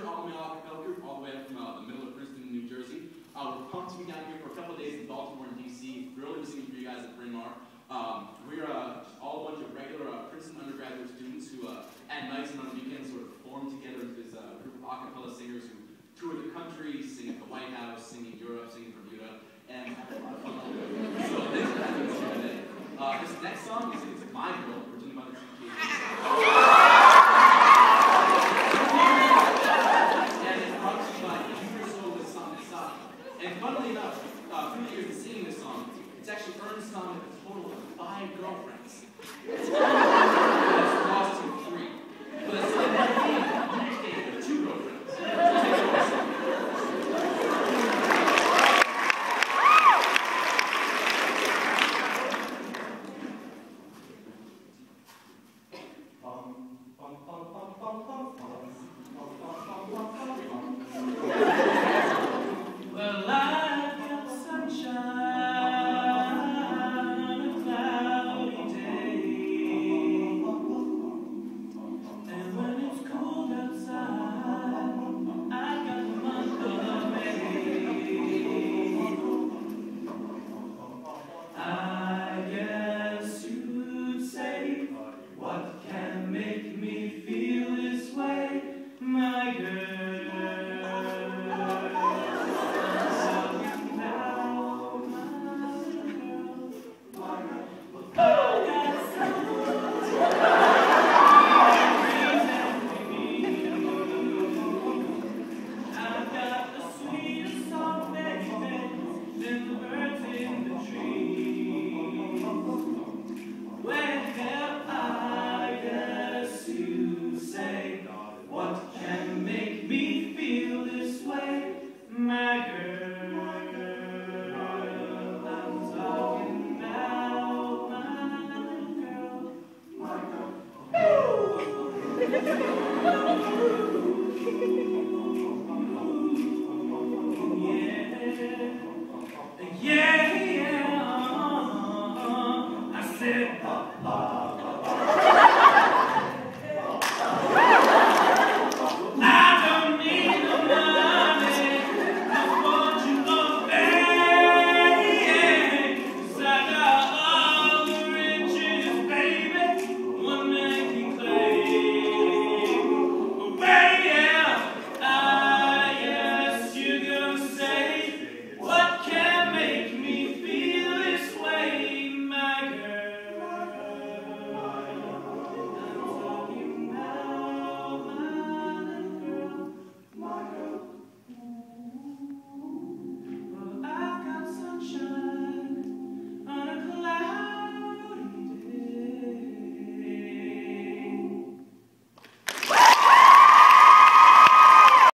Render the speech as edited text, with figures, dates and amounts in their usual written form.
all-male acapella group all the way up from the middle of Princeton, New Jersey. We're pumped to be down here for a couple of days in Baltimore and DC. Thrilled to be singing for you guys at Bryn, Mawr. We're all a bunch of regular Princeton undergraduate students who at nights and on the weekends sort of form together